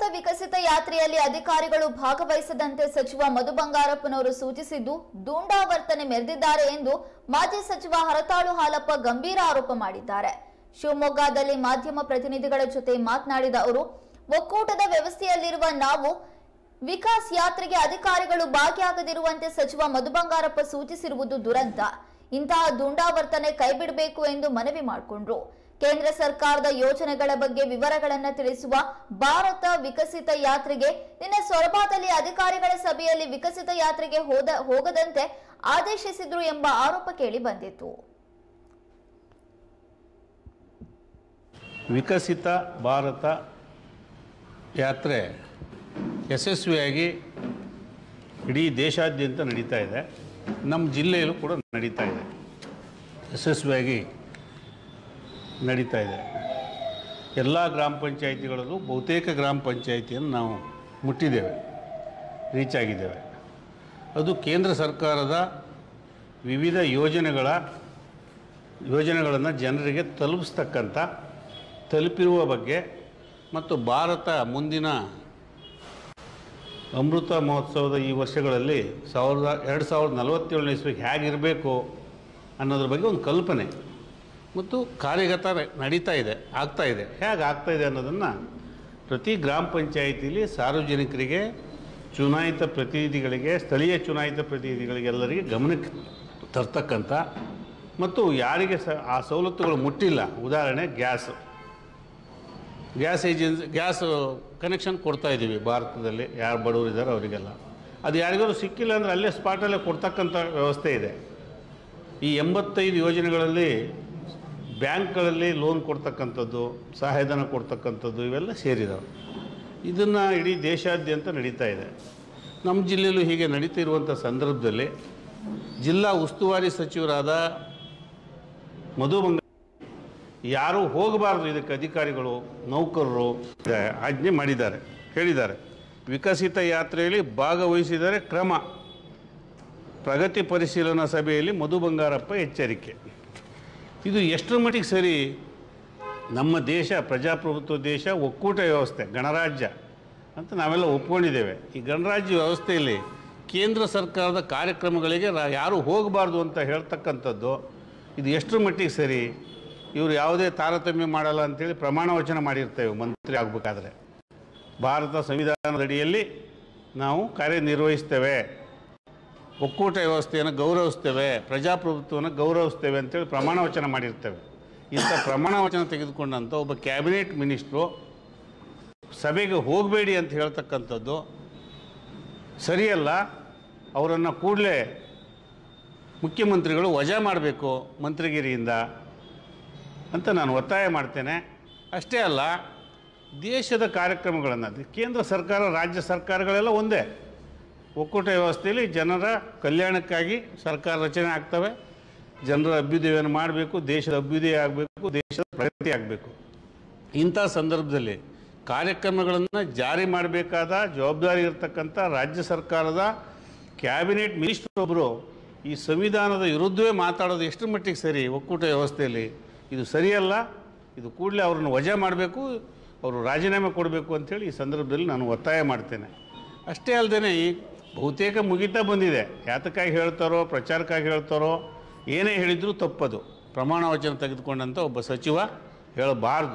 ವಿಕಸಿತ ಯಾತ್ರೆಯಲ್ಲಿ ಅಧಿಕಾರಿಗಳು ಭಾಗವಹಿಸದಂತೆ ಸಚಿವ ಮಧು ಬಂಗಾರಪ್ಪನವರು ಸೂಚಿಸಿದ್ದು ದುಂಡಾವರ್ತನೆ ಮೆರೆದಿದ್ದಾರೆ ಎಂದು ಮಾಜಿ ಸಚಿವ ಹರತಾಳು ಹಾಲಪ್ಪ ಗಂಭೀರ ಆರೋಪ ಮಾಡಿದ್ದಾರೆ. ಶಿವಮೊಗ್ಗದಲ್ಲಿ ಮಾಧ್ಯಮ ಪ್ರತಿನಿಧಿಗಳ ಜೊತೆ ಮಾತನಾಡಿದ ಅವರು, ಒಕ್ಕೂಟದ ವ್ಯವಸ್ಥೆಯಲ್ಲಿರುವ ನಾವು ವಿಕಾಸ್ ಯಾತ್ರೆಗೆ ಅಧಿಕಾರಿಗಳು ಭಾಗಿಯಾಗದಿರುವಂತೆ ಸಚಿವ ಮಧು ಬಂಗಾರಪ್ಪ ಸೂಚಿಸಿರುವುದು ದುರಂತ. ಇಂತಹ ದುಂಡಾವರ್ತನೆ ಕೈಬಿಡಬೇಕು ಎಂದು ಮನವಿ ಮಾಡಿಕೊಂಡ್ರು. ಕೇಂದ್ರ ಸರ್ಕಾರದ ಯೋಜನೆಗಳ ಬಗ್ಗೆ ವಿವರಗಳನ್ನು ತಿಳಿಸುವ ಭಾರತ ವಿಕಸಿತ ಯಾತ್ರೆಗೆ ನಿನ್ನೆ ಸೊರಬದಲ್ಲಿ ಅಧಿಕಾರಿಗಳ ಸಭೆಯಲ್ಲಿ ವಿಕಸಿತ ಯಾತ್ರೆಗೆ ಹೋಗದಂತೆ ಆದೇಶಿಸಿದ್ರು ಎಂಬ ಆರೋಪ ಕೇಳಿ ಬಂದಿತ್ತು. ವಿಕಸಿತ ಭಾರತ ಯಾತ್ರೆ ಯಶಸ್ವಿಯಾಗಿ ಇಡೀ ದೇಶಾದ್ಯಂತ ನಡೀತಾ ಇದೆ. ನಮ್ಮ ಜಿಲ್ಲೆಯಲ್ಲೂ ಕೂಡ ನಡೀತಾ ಇದೆ, ಯಶಸ್ವಿಯಾಗಿ ನಡೀತಾ ಇದೆ. ಎಲ್ಲ ಗ್ರಾಮ ಪಂಚಾಯಿತಿಗಳಲ್ಲೂ ಬಹುತೇಕ ಗ್ರಾಮ ಪಂಚಾಯಿತಿಯನ್ನು ನಾವು ಮುಟ್ಟಿದ್ದೇವೆ, ರೀಚ್ ಆಗಿದ್ದೇವೆ. ಅದು ಕೇಂದ್ರ ಸರ್ಕಾರದ ವಿವಿಧ ಯೋಜನೆಗಳನ್ನು ಜನರಿಗೆ ತಲುಪಿರುವ ಬಗ್ಗೆ ಮತ್ತು ಭಾರತ ಮುಂದಿನ ಅಮೃತ ಮಹೋತ್ಸವದ ಈ ವರ್ಷಗಳಲ್ಲಿ 2047ನೇ ಇಸ್ವಿಗೆ ಹೇಗಿರಬೇಕು ಅನ್ನೋದ್ರ ಬಗ್ಗೆ ಒಂದು ಕಲ್ಪನೆ ಮತ್ತು ಕಾರ್ಯಗತ ಆಗ್ತಾಯಿದೆ. ಹೇಗೆ ಆಗ್ತಾಯಿದೆ ಅನ್ನೋದನ್ನು ಪ್ರತಿ ಗ್ರಾಮ ಪಂಚಾಯಿತಿಲಿ ಸಾರ್ವಜನಿಕರಿಗೆ, ಚುನಾಯಿತ ಪ್ರತಿನಿಧಿಗಳಿಗೆ, ಸ್ಥಳೀಯ ಚುನಾಯಿತ ಪ್ರತಿನಿಧಿಗಳಿಗೆ ಎಲ್ಲರಿಗೆ ಗಮನಕ್ಕೆ ತರ್ತಕ್ಕಂಥ ಮತ್ತು ಯಾರಿಗೆ ಆ ಸವಲತ್ತುಗಳು ಮುಟ್ಟಿಲ್ಲ, ಉದಾಹರಣೆ ಗ್ಯಾಸ್ ಕನೆಕ್ಷನ್ ಕೊಡ್ತಾಯಿದ್ದೀವಿ ಭಾರತದಲ್ಲಿ. ಯಾರು ಬಡವರಿದ್ದಾರೆ ಅವರಿಗೆಲ್ಲ ಅದು ಯಾರಿಗಾದ್ರು ಸಿಕ್ಕಿಲ್ಲ ಅಂದರೆ ಅಲ್ಲೇ ಸ್ಪಾಟಲ್ಲೇ ಕೊಡ್ತಕ್ಕಂಥ ವ್ಯವಸ್ಥೆ ಇದೆ. ಈ 85 ಯೋಜನೆಗಳಲ್ಲಿ ಬ್ಯಾಂಕ್ಗಳಲ್ಲಿ ಲೋನ್ ಕೊಡ್ತಕ್ಕಂಥದ್ದು, ಸಹಾಯಧನ ಕೊಡ್ತಕ್ಕಂಥದ್ದು ಇವೆಲ್ಲ ಸೇರಿದಾವೆ. ಇದನ್ನು ಇಡೀ ದೇಶಾದ್ಯಂತ ನಡೀತಾ ಇದೆ. ನಮ್ಮ ಜಿಲ್ಲೆಯಲ್ಲೂ ಹೀಗೆ ನಡೀತಿರುವಂಥ ಸಂದರ್ಭದಲ್ಲಿ ಜಿಲ್ಲಾ ಉಸ್ತುವಾರಿ ಸಚಿವರಾದ ಮಧು ಬಂಗಾರಪ್ಪ ಯಾರೂ ಹೋಗಬಾರ್ದು, ಇದಕ್ಕೆ ಅಧಿಕಾರಿಗಳು, ನೌಕರರು ಆಜ್ಞೆ ಹೇಳಿದ್ದಾರೆ. ವಿಕಸಿತ ಯಾತ್ರೆಯಲ್ಲಿ ಭಾಗವಹಿಸಿದರೆ ಕ್ರಮ. ಪ್ರಗತಿ ಪರಿಶೀಲನಾ ಸಭೆಯಲ್ಲಿ ಮಧು ಬಂಗಾರಪ್ಪ ಎಚ್ಚರಿಕೆ. ಇದು ಎಷ್ಟರ ಮಟ್ಟಿಗೆ ಸರಿ? ನಮ್ಮ ದೇಶ ಪ್ರಜಾಪ್ರಭುತ್ವ ದೇಶ, ಒಕ್ಕೂಟ ವ್ಯವಸ್ಥೆ, ಗಣರಾಜ್ಯ ಅಂತ ನಾವೆಲ್ಲ ಒಪ್ಕೊಂಡಿದ್ದೇವೆ. ಈ ಗಣರಾಜ್ಯ ವ್ಯವಸ್ಥೆಯಲ್ಲಿ ಕೇಂದ್ರ ಸರ್ಕಾರದ ಕಾರ್ಯಕ್ರಮಗಳಿಗೆ ಯಾರೂ ಹೋಗಬಾರ್ದು ಅಂತ ಹೇಳ್ತಕ್ಕಂಥದ್ದು ಇದು ಎಷ್ಟರ ಮಟ್ಟಿಗೆ ಸರಿ? ಇವರು ಯಾವುದೇ ತಾರತಮ್ಯ ಮಾಡಲ್ಲ ಅಂಥೇಳಿ ಪ್ರಮಾಣ ವಚನ ಮಾಡಿರ್ತೇವೆ ಮಂತ್ರಿ ಆಗಬೇಕಾದ್ರೆ. ಭಾರತ ಸಂವಿಧಾನದ ಅಡಿಯಲ್ಲಿ ನಾವು ಕಾರ್ಯನಿರ್ವಹಿಸ್ತೇವೆ, ಒಕ್ಕೂಟ ವ್ಯವಸ್ಥೆಯನ್ನು ಗೌರವಿಸ್ತೇವೆ, ಪ್ರಜಾಪ್ರಭುತ್ವವನ್ನು ಗೌರವಿಸ್ತೇವೆ ಅಂತೇಳಿ ಪ್ರಮಾಣ ವಚನ ಮಾಡಿರ್ತೇವೆ. ಇಂಥ ಪ್ರಮಾಣ ವಚನ ತೆಗೆದುಕೊಂಡಂಥ ಒಬ್ಬ ಕ್ಯಾಬಿನೆಟ್ ಮಿನಿಸ್ಟ್ರು ಸಭೆಗೆ ಹೋಗಬೇಡಿ ಅಂತ ಹೇಳ್ತಕ್ಕಂಥದ್ದು ಸರಿಯಲ್ಲ. ಅವರನ್ನು ಕೂಡಲೇ ಮುಖ್ಯಮಂತ್ರಿಗಳು ವಜಾ ಮಾಡಬೇಕು ಮಂತ್ರಿಗಿರಿಯಿಂದ ಅಂತ ನಾನು ಒತ್ತಾಯ ಮಾಡ್ತೇನೆ. ಅಷ್ಟೇ ಅಲ್ಲ, ದೇಶದ ಕಾರ್ಯಕ್ರಮಗಳನ್ನು ಕೇಂದ್ರ ಸರ್ಕಾರ, ರಾಜ್ಯ ಸರ್ಕಾರಗಳೆಲ್ಲ ಒಂದೇ. ಒಕ್ಕೂಟ ವ್ಯವಸ್ಥೆಯಲ್ಲಿ ಜನರ ಕಲ್ಯಾಣಕ್ಕಾಗಿ ಸರ್ಕಾರ ರಚನೆ ಆಗ್ತವೆ. ಜನರ ಅಭ್ಯುದಯವನ್ನು ಮಾಡಬೇಕು, ದೇಶದ ಅಭ್ಯುದಯ ಆಗಬೇಕು, ದೇಶದ ಪ್ರಗತಿ ಆಗಬೇಕು. ಇಂಥ ಸಂದರ್ಭದಲ್ಲಿ ಕಾರ್ಯಕ್ರಮಗಳನ್ನು ಜಾರಿ ಮಾಡಬೇಕಾದ ಜವಾಬ್ದಾರಿ ಇರತಕ್ಕಂಥ ರಾಜ್ಯ ಸರ್ಕಾರದ ಕ್ಯಾಬಿನೆಟ್ ಮಿನಿಸ್ಟರ್ ಒಬ್ಬರು ಈ ಸಂವಿಧಾನದ ವಿರುದ್ಧವೇ ಮಾತಾಡೋದು ಎಷ್ಟರ ಮಟ್ಟಿಗೆ ಸರಿ? ಒಕ್ಕೂಟ ವ್ಯವಸ್ಥೆಯಲ್ಲಿ ಇದು ಸರಿಯಲ್ಲ. ಇದು ಕೂಡಲೇ ಅವ್ರನ್ನ ವಜಾ ಮಾಡಬೇಕು, ಅವರು ರಾಜೀನಾಮೆ ಕೊಡಬೇಕು ಅಂಥೇಳಿ ಈ ಸಂದರ್ಭದಲ್ಲಿ ನಾನು ಒತ್ತಾಯ ಮಾಡ್ತೇನೆ. ಅಷ್ಟೇ ಅಲ್ಲದೆ ಈ ಬಹುತೇಕ ಮುಗಿತಾ ಬಂದಿದೆ. ಯಾತಕ್ಕಾಗಿ ಹೇಳ್ತಾರೋ, ಪ್ರಚಾರಕ್ಕಾಗಿ ಹೇಳ್ತಾರೋ, ಏನೇ ಹೇಳಿದರೂ ತಪ್ಪದು. ಪ್ರಮಾಣ ವಚನ ತೆಗೆದುಕೊಂಡಂಥ ಒಬ್ಬ ಸಚಿವ ಹೇಳಬಾರ್ದು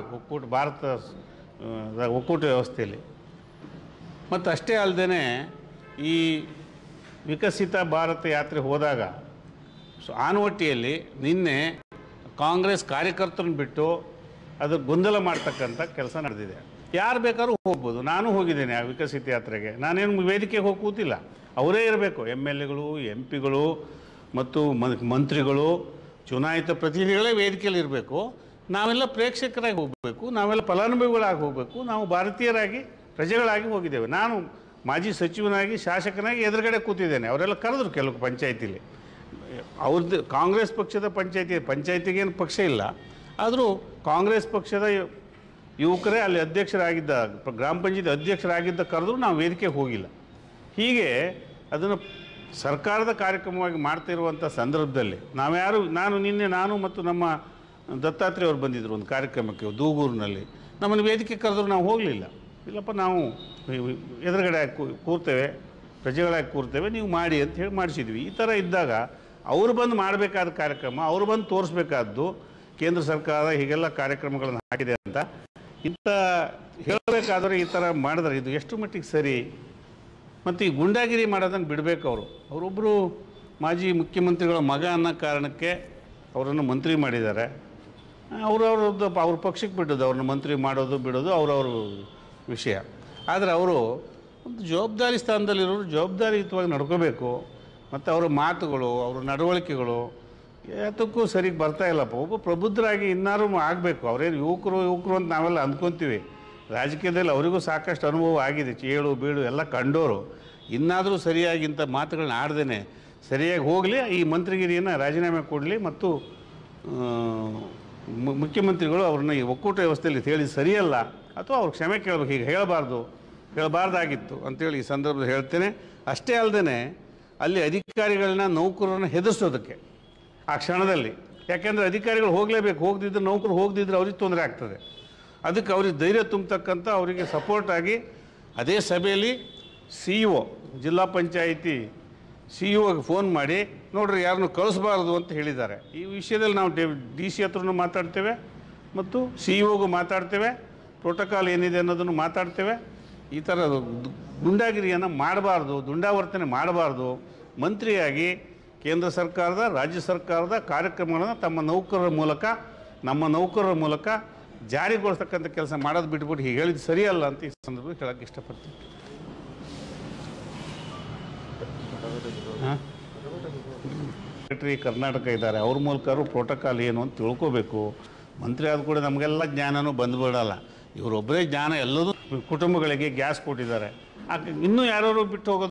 ಒಕ್ಕೂಟ ವ್ಯವಸ್ಥೆಯಲ್ಲಿ. ಮತ್ತು ಅಷ್ಟೇ ಅಲ್ಲದೆ ಈ ವಿಕಸಿತ ಭಾರತ ಯಾತ್ರೆ ಹೋದಾಗ ಆನವಟ್ಟಿಯಲ್ಲಿ ನಿನ್ನೆ ಕಾಂಗ್ರೆಸ್ ಕಾರ್ಯಕರ್ತರನ್ನು ಬಿಟ್ಟು ಅದು ಗೊಂದಲ ಮಾಡ್ತಕ್ಕಂಥ ಕೆಲಸ ನಡೆದಿದೆ. ಯಾರು ಬೇಕಾದ್ರೂ ಹೋಗ್ಬೋದು. ನಾನು ಹೋಗಿದ್ದೇನೆ ಆ ವಿಕಸಿತ ಯಾತ್ರೆಗೆ. ನಾನೇನು ವೇದಿಕೆಗೆ ಹೋಗಿ ಕೂತಿಲ್ಲ, ಅವರೇ ಇರಬೇಕು. MLAಗಳು, MP ಗಳು ಮತ್ತು ಮಂತ್ರಿಗಳು, ಚುನಾಯಿತ ಪ್ರತಿನಿಧಿಗಳೇ ವೇದಿಕೆಯಲ್ಲಿ ಇರಬೇಕು. ನಾವೆಲ್ಲ ಪ್ರೇಕ್ಷಕರಾಗಿ ಹೋಗಬೇಕು, ನಾವೆಲ್ಲ ಫಲಾನುಭವಿಗಳಾಗಿ ಹೋಗಬೇಕು. ನಾವು ಭಾರತೀಯರಾಗಿ, ಪ್ರಜೆಗಳಾಗಿ ಹೋಗಿದ್ದೇವೆ. ನಾನು ಮಾಜಿ ಸಚಿವನಾಗಿ, ಶಾಸಕನಾಗಿ ಎದುರುಗಡೆ ಕೂತಿದ್ದೇನೆ. ಅವರೆಲ್ಲ ಕರೆದ್ರು ಕೆಲವು ಪಂಚಾಯಿತಿಲಿ. ಅವ್ರದ್ದು ಕಾಂಗ್ರೆಸ್ ಪಕ್ಷದ ಪಂಚಾಯಿತಿಗೇನು ಪಕ್ಷ ಇಲ್ಲ, ಆದರೂ ಕಾಂಗ್ರೆಸ್ ಪಕ್ಷದ ಯುವಕರೇ ಅಲ್ಲಿ ಅಧ್ಯಕ್ಷರಾಗಿದ್ದ, ಗ್ರಾಮ ಪಂಚಾಯತಿ ಅಧ್ಯಕ್ಷರಾಗಿದ್ದ ಕರೆದ್ರು ನಾವು ವೇದಿಕೆಗೆ ಹೋಗಿಲ್ಲ. ಹೀಗೆ ಅದನ್ನು ಸರ್ಕಾರದ ಕಾರ್ಯಕ್ರಮವಾಗಿ ಮಾಡ್ತಿರುವಂಥ ಸಂದರ್ಭದಲ್ಲಿ ನಾನು ಮತ್ತು ನಮ್ಮ ದತ್ತಾತ್ರೇಯ ಅವರು ಬಂದಿದ್ದರು ಒಂದು ಕಾರ್ಯಕ್ರಮಕ್ಕೆ ದೂಗೂರಿನಲ್ಲಿ. ನಮ್ಮನ್ನು ವೇದಿಕೆ ಕರೆದ್ರು ನಾವು ಹೋಗಲಿಲ್ಲ. ಇಲ್ಲಪ್ಪ ನಾವು ಎದುರುಗಡೆ ಕೂರ್ತೇವೆ, ಪ್ರಜೆಗಳಾಗಿ ಕೂರ್ತೇವೆ, ನೀವು ಮಾಡಿ ಅಂತ ಹೇಳಿ ಮಾಡಿಸಿದ್ವಿ. ಈ ಥರ ಇದ್ದಾಗ ಅವರು ಬಂದು ಮಾಡಬೇಕಾದ ಕಾರ್ಯಕ್ರಮ, ಅವರು ಬಂದು ತೋರಿಸ್ಬೇಕಾದ್ದು ಕೇಂದ್ರ ಸರ್ಕಾರ ಹೀಗೆಲ್ಲ ಕಾರ್ಯಕ್ರಮಗಳನ್ನು ಹಾಕಿದೆ ಅಂತ ಇಂಥ ಹೇಳಬೇಕಾದ್ರೆ ಈ ಥರ ಮಾಡಿದ್ರೆ ಇದು ಎಷ್ಟು ಮಟ್ಟಿಗೆ ಸರಿ? ಮತ್ತು ಈ ಗುಂಡಾಗಿರಿ ಮಾಡೋದನ್ನು ಬಿಡಬೇಕು. ಅವರೊಬ್ಬರು ಮಾಜಿ ಮುಖ್ಯಮಂತ್ರಿಗಳ ಮಗ ಅನ್ನೋ ಕಾರಣಕ್ಕೆ ಅವರನ್ನು ಮಂತ್ರಿ ಮಾಡಿದ್ದಾರೆ. ಅವ್ರ ಪಕ್ಷಕ್ಕೆ ಬಿಟ್ಟದ್ದು, ಅವ್ರನ್ನ ಮಂತ್ರಿ ಮಾಡೋದು ಬಿಡೋದು ಅವ್ರವ್ರ ವಿಷಯ. ಆದರೆ ಅವರು ಒಂದು ಜವಾಬ್ದಾರಿ ಸ್ಥಾನದಲ್ಲಿರೋರು ಜವಾಬ್ದಾರಿಯುತವಾಗಿ ನಡ್ಕೋಬೇಕು. ಮತ್ತು ಅವರ ಮಾತುಗಳು, ಅವರ ನಡವಳಿಕೆಗಳು ಯಾತಕ್ಕೂ ಸರಿಗೆ ಬರ್ತಾ ಇಲ್ಲಪ್ಪ. ಒಬ್ಬ ಪ್ರಬುದ್ಧರಾಗಿ ಇನ್ನಾರು ಆಗಬೇಕು. ಅವರೇನು ಯುವಕರು ಅಂತ ನಾವೆಲ್ಲ ಅಂದ್ಕೊತೀವಿ. ರಾಜಕೀಯದಲ್ಲಿ ಅವರಿಗೂ ಸಾಕಷ್ಟು ಅನುಭವ ಆಗಿದೆ, ಚೇಳು ಬೀಳು ಎಲ್ಲ ಕಂಡೋರು. ಇನ್ನಾದರೂ ಸರಿಯಾಗಿ ಇಂಥ ಮಾತುಗಳನ್ನ ಆಡ್ದೇ ಸರಿಯಾಗಿ ಹೋಗಲಿ, ಈ ಮಂತ್ರಿಗಿರಿಯನ್ನು ರಾಜೀನಾಮೆ ಕೊಡಲಿ ಮತ್ತು ಮುಖ್ಯಮಂತ್ರಿಗಳು ಅವ್ರನ್ನ ಈ ಒಕ್ಕೂಟ ವ್ಯವಸ್ಥೆಯಲ್ಲಿ ಹೇಳಿ ಸರಿಯಲ್ಲ ಅಥವಾ ಅವ್ರು ಕ್ಷಮೆ ಕೇಳಬೇಕು. ಹೀಗೆ ಹೇಳಬಾರ್ದಾಗಿತ್ತು ಅಂತೇಳಿ ಈ ಸಂದರ್ಭದಲ್ಲಿ ಹೇಳ್ತೇನೆ. ಅಷ್ಟೇ ಅಲ್ಲದೆ ಅಲ್ಲಿ ಅಧಿಕಾರಿಗಳನ್ನ, ನೌಕರರನ್ನ ಹೆದರ್ಸೋದಕ್ಕೆ ಆ ಕ್ಷಣದಲ್ಲಿ, ಯಾಕೆಂದರೆ ಅಧಿಕಾರಿಗಳು ಹೋಗಲೇಬೇಕು, ಹೋಗದಿದ್ದರೆ ನೌಕರು ಹೋಗದಿದ್ದರೆ ಅವ್ರಿಗೆ ತೊಂದರೆ ಆಗ್ತದೆ. ಅದಕ್ಕೆ ಅವ್ರಿಗೆ ಧೈರ್ಯ ತುಂಬತಕ್ಕಂಥ, ಅವರಿಗೆ ಸಪೋರ್ಟಾಗಿ ಅದೇ ಸಭೆಯಲ್ಲಿ CEO, ಜಿಲ್ಲಾ ಪಂಚಾಯಿತಿ CEO ಫೋನ್ ಮಾಡಿ ನೋಡ್ರಿ ಯಾರನ್ನು ಕಳಿಸ್ಬಾರ್ದು ಅಂತ ಹೇಳಿದ್ದಾರೆ. ಈ ವಿಷಯದಲ್ಲಿ ನಾವು DC ಹತ್ರನೂ ಮಾತಾಡ್ತೇವೆ ಮತ್ತು CEO ಮಾತಾಡ್ತೇವೆ, ಪ್ರೋಟೋಕಾಲ್ ಏನಿದೆ ಅನ್ನೋದನ್ನು ಮಾತಾಡ್ತೇವೆ. ಈ ಥರ ಗುಂಡಾಗಿರಿಯನ್ನು ಮಾಡಬಾರ್ದು, ದುಂಡಾವರ್ತನೆ ಮಾಡಬಾರ್ದು. ಮಂತ್ರಿಯಾಗಿ ಕೇಂದ್ರ ಸರ್ಕಾರದ, ರಾಜ್ಯ ಸರ್ಕಾರದ ಕಾರ್ಯಕ್ರಮಗಳನ್ನು ನಮ್ಮ ನೌಕರರ ಮೂಲಕ ಜಾರಿಗೊಳಿಸ್ತಕ್ಕಂಥ ಕೆಲಸ ಮಾಡೋದು ಬಿಟ್ಬಿಟ್ಟು ಹೀಗೆ ಹೇಳಿದ್ದು ಸರಿಯಲ್ಲ ಅಂತ ಈ ಸಂದರ್ಭದಲ್ಲಿ ಹೇಳೋಕ್ಕೆ ಇಷ್ಟಪಡ್ತೀನಿ. ಸೆಕ್ರೆಟರಿ ಕರ್ನಾಟಕ ಇದ್ದಾರೆ, ಅವ್ರ ಮೂಲಕ ಪ್ರೋಟೋಕಾಲ್ ಏನು ಅಂತ ತಿಳ್ಕೋಬೇಕು. ಮಂತ್ರಿ ಆದ ಕೂಡ ನಮಗೆಲ್ಲ ಜ್ಞಾನನೂ ಬಂದುಬಿಡಲ್ಲ. ಇವರೊಬ್ಬರೇ ಜ್ಞಾನ ಎಲ್ಲದೂ ಕುಟುಂಬಗಳಿಗೆ ಗ್ಯಾಸ್ ಕೊಟ್ಟಿದ್ದಾರೆ. ಇನ್ನೂ ಯಾರು ಬಿಟ್ಟು ಹೋಗೋದು